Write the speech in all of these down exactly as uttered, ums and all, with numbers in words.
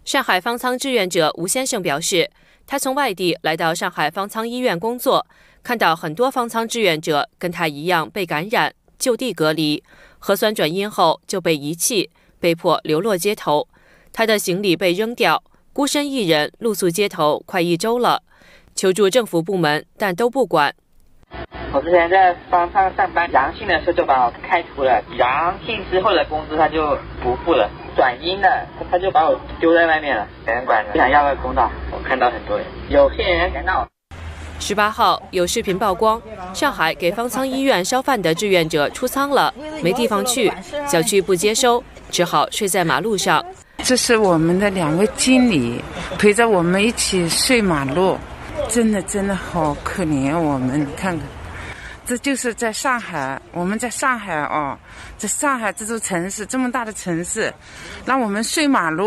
上海方舱志愿者吴先生表示，他从外地来到上海方舱医院工作，看到很多方舱志愿者跟他一样被感染，就地隔离，核酸转阴后就被遗弃，被迫流落街头。他的行李被扔掉，孤身一人露宿街头快一周了，求助政府部门，但都不管。 我之前在方舱上班，阳性的时候就把我开除了，阳性之后的工资他就不付了，转阴的他就把我丢在外面了，没人管了。不想要个公道，我看到很多人，有些人敢闹。 十八号有视频曝光，上海给方舱医院烧饭的志愿者出舱了，没地方去，小区不接收，只好睡在马路上。 这是我们的两位经理陪着我们一起睡马路，真的真的好可怜。我们看看，这就是在上海，我们在上海哦，在上海这座城市，这么大的城市，让我们睡马路。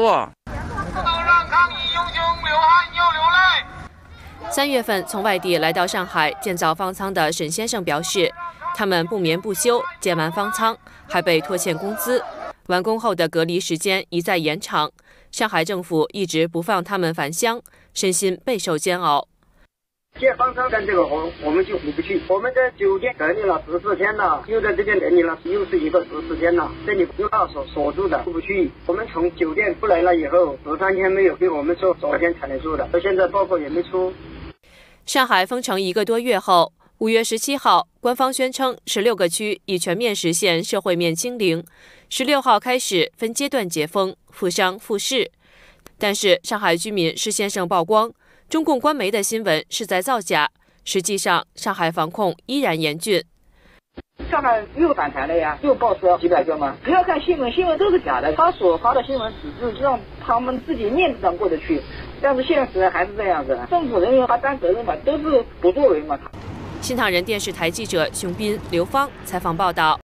三月份从外地来到上海建造方舱的沈先生表示，他们不眠不休建完方舱，还被拖欠工资，完工后的隔离时间一再延长，上海政府一直不放他们返乡，身心备受煎熬。 建方舱干这个活，我们就回不去。我们在酒店隔离了十四天了，又在这边隔离了，又是一个十四天了。这里又到锁锁住的，出不去。我们从酒店出来了以后，十三天没有给我们说，昨天才能出的，到现在报告也没出。 上海封城一个多月后，五月十七号，官方宣称十六个区已全面实现社会面清零。十六号开始分阶段解封，复商复市。但是上海居民施先生曝光，中共官媒的新闻是在造假，实际上上海防控依然严峻。 上海又反弹了呀，又爆出几百个吗？不要看新闻，新闻都是假的，他所发的新闻只是让他们自己面子上过得去，但是现实还是这样子，政府人员他担责任嘛，都是不作为嘛。 新唐人电视台记者熊斌、刘芳采访报道。